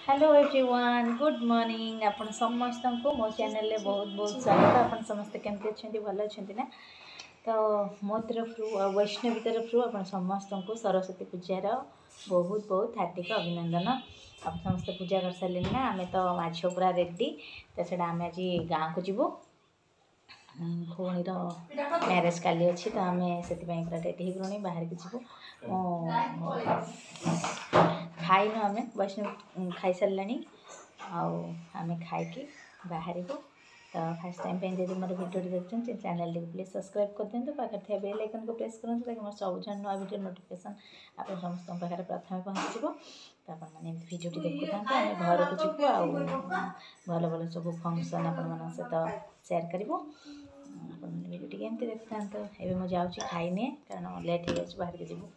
Hello everyone good morning आपण समस्त को मो चैनल ले बहुत बहुत स्वागत। आपण समस्त केमती अच्छे भल अच्छे ना। तो मो तरफ वैष्णवी तरफ आपण समस्त को सरस्वती पूजार बहुत बहुत हार्दिक अभिनंदन। आप समस्त पूजा कर सारे ना। आम तो माझ पूरा रेडी तो से आम आज गाँव को जीवु भौणीर मैरेज काली अच्छी तो आम से पूरा रेडी हो बाहर के जीवु। खाइन आम वैष्णव खाई सारे आम खाई बाहर को। तो फास्ट टाइम पे जब मोर वीडियो देखते चैनल प्लीज सब्सक्राइब कर दिखाँ। पाखे थे बेल आइकन को प्रेस करूँ ताकि मोर सब नुआ वीडियो नोटिफिकेशन आप समस्त पाखे प्रथम पहुँच। तो आपने वीडियो देखु था आम घर को जीवु आ भल भल सब फंक्शन आपण सहित सेयार करूँ। वीडियो एमती देखता तो मुझे जाऊँगी खाइने कारण लेट हो बाहर के जीवु।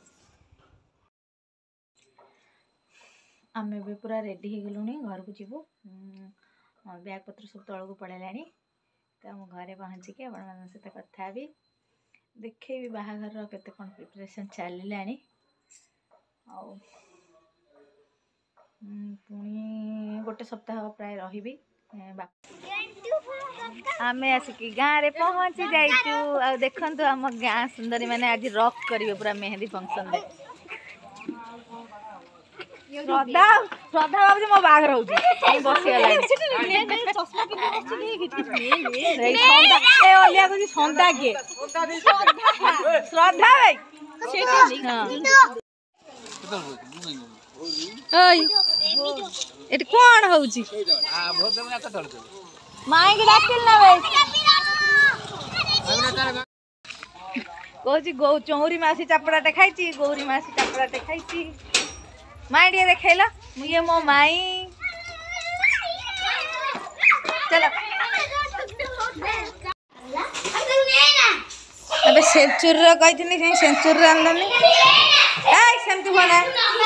आम भी पूरा रेडी हो गलुणी घर को जीवु। बैग पत्र सब तल को पड़ेला तो आम घरे पहुँचिकी आपण सहित कथा भी देखे भी बाहाघर केते कौन प्रिपरेशन चलला। पुणी गोटे सप्ताह प्राय रही आम आसिकी गाँव में पहुँची जाइचु। देखु आम गाँ सुंदरी मैंने आज रॉक करिवे पूरा मेहंदी फंक्शन दे। श्रद्धा श्रद्धा बाबू मो बाघर हो बसीगला सन्धा किए श्रद्धा भाई ये कौन हो माई के डाकिल ना भाई कहूँ गौ चौरी मासी चापड़ाटे खाई गौरी मासी चापड़ाटे खाई माई टे देखला मुझे मो माई चलो अबे सेंचुरी कही सेंचुरी आनलानी सेमती भला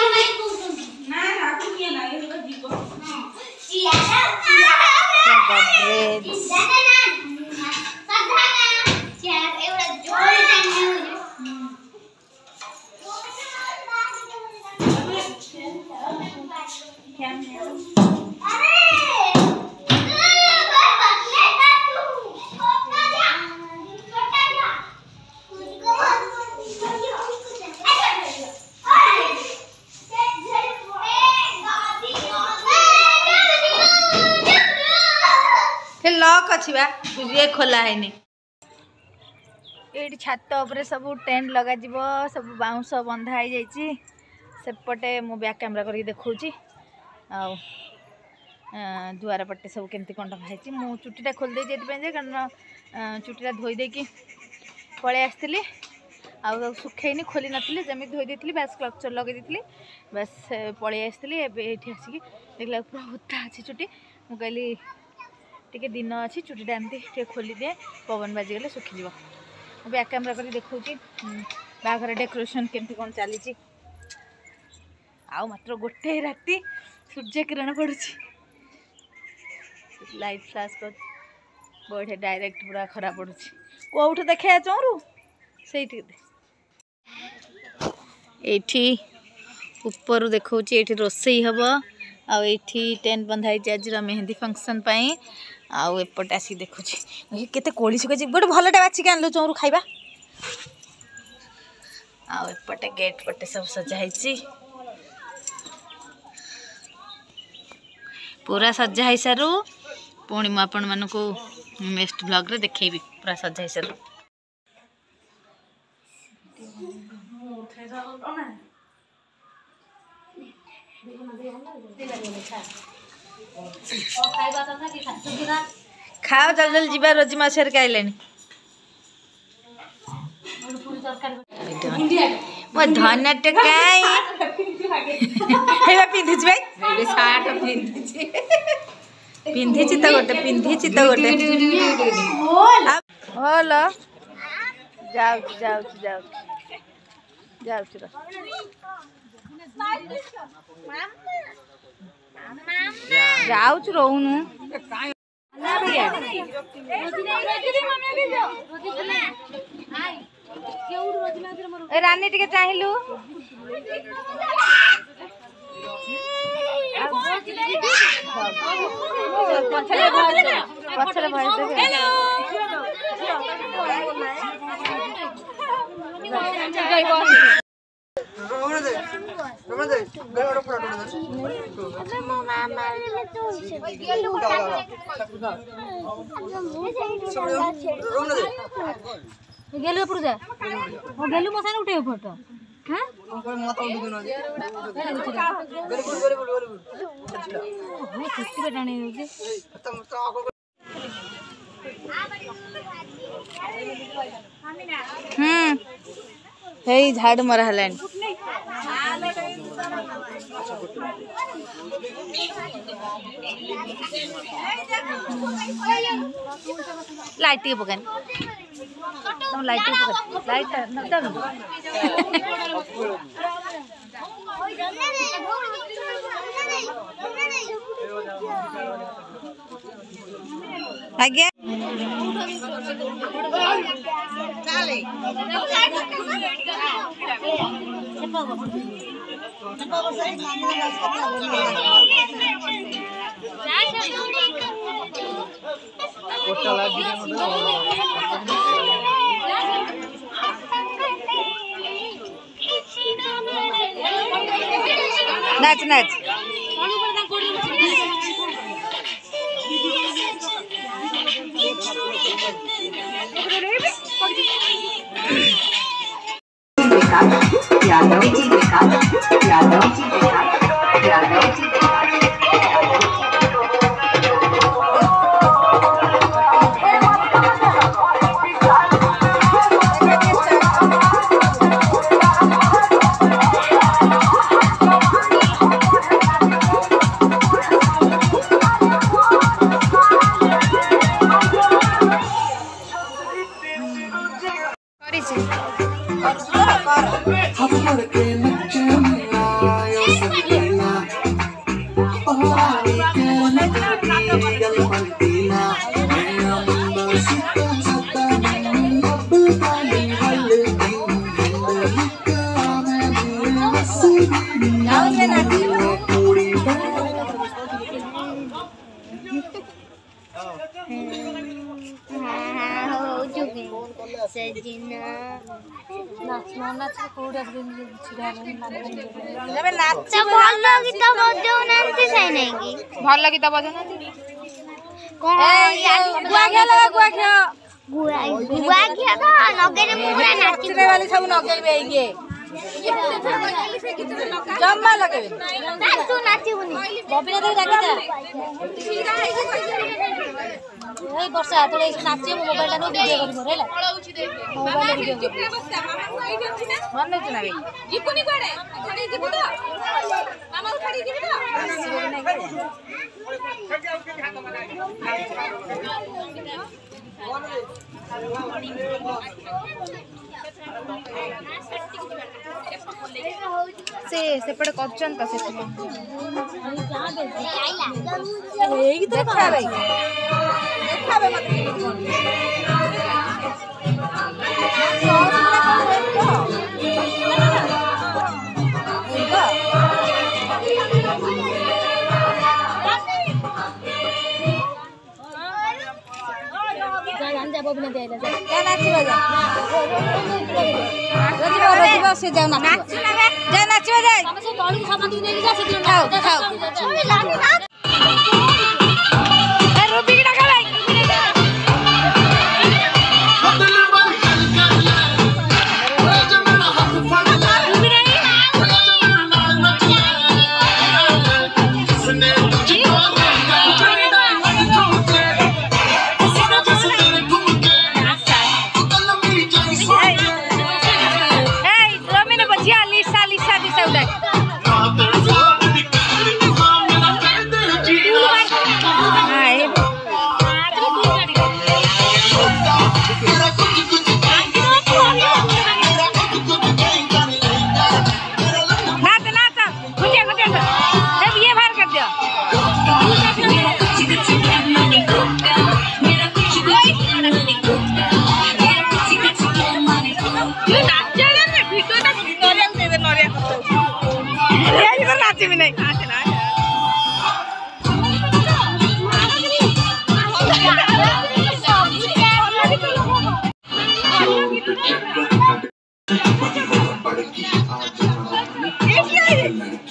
लॉक अच्छी बा ये खोला है ये छात उपरे सब टेंट लगा सब बाउंस बंधा हो जाइए। सेपटे मु बैक कैमरा करके देखौची दुआर पटे सब केमती कौन ढंगाई मु चुटीटा खोल दे कारण चुटीटा धोई देकी पलि आसती आ सुखैनी खोली नी जमी धोई देती बास क्लचर लगे दी बास पलि आसती ये आसिक देखला पूरा होता अच्छी चुटी मु कहली टे दिन अच्छी चुटीटा एमती खोली दिए पवन बाजीगले सुखीज। बैक कैमरा कर देखौची बाघर डेकोरेशन केमती कौन चली आ मात्र गोटे राति सूर्य किरण पड़ुची लाइट फ्लाश कर बढ़े डायरेक्ट पूरा खरा पड़ुची कौट देखे चौरू से ऊपर देखौची ये रोसई हम आठी टेंट बंधाई आज मेहंदी फंक्शन एपटे आसिक देखुची केते कोली सुखी गोटे भलटे बाछिक आनलु चौरू खाइबा आएपटे गेट पटे सब सजाई पूरा सजा ही सारू पुणी मु आपण मानक नेक्स्ट ब्लॉग रे देखेबी पूरा सजा ही सारू। खाओ जल जल जीवा रोजी माछर खाइले मो धन टेकाई पिंधि पिंधि तो गोटे पिंधि तो गोटे हल जाऊँ रोनु रानी टिके चाहिलु पछरे भइस देबे गेलु पुर जा ओ गेलु मसान उठे फोटो हां ओकर माथा उठ गेनो जे वेरी गुड हो छुट्टी बेटाणी हो जे हे झाड़ू मरा हलान लाइट के पकन तुम लाइट के पकन लाइट नतम आगे चले नाच नाच भल गीत बजा जम्मा लगे वर्षा थोड़े नाचे मोबाइल वीडियो कर मोबाइल वीडियो मन नहीं चला जीपुनी कोड़े खड़ी जीपु तो मामा उठाड़ी जीपु तो से पड़े करचन का से एई तो देखा भाई देखा बे मत बबिना देला जा नाचिबा जा रजिबा से जाऊ नाच जा नाचिबा जा हम से तोड़ी सामान नै जा से खाओ खाओ ए रूबी की डाका भाई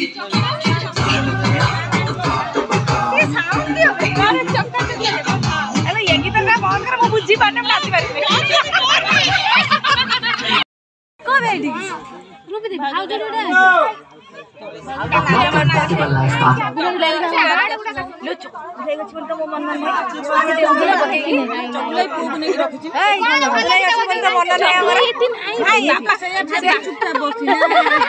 बुझी पाने नाची पारे को बेटी रूप दे भाव जोड़ा लो चुप ले गछ बोल तो मन मन चॉकलेट उंगली पकेई चॉकलेट पूग नहीं रखछि ए ले गछ बोल तो मन नहीं हमर हाय से चुपचाप बसी ना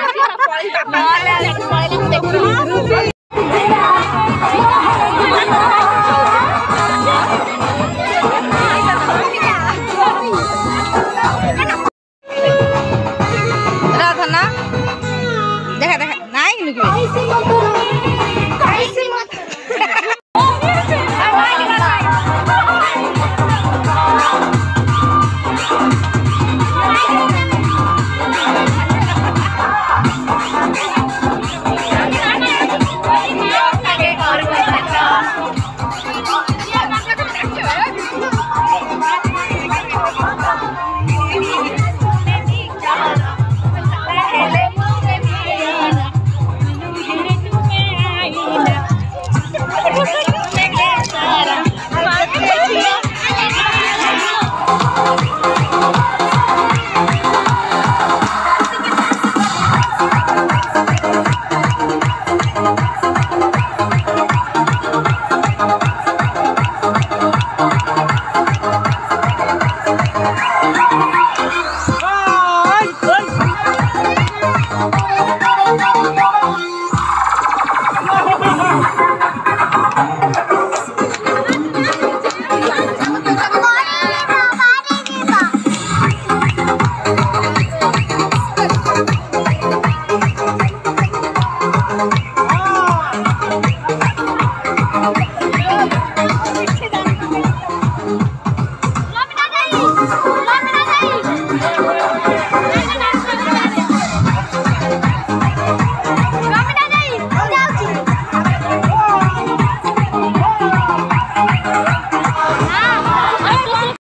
देखा देखा नहीं लुकी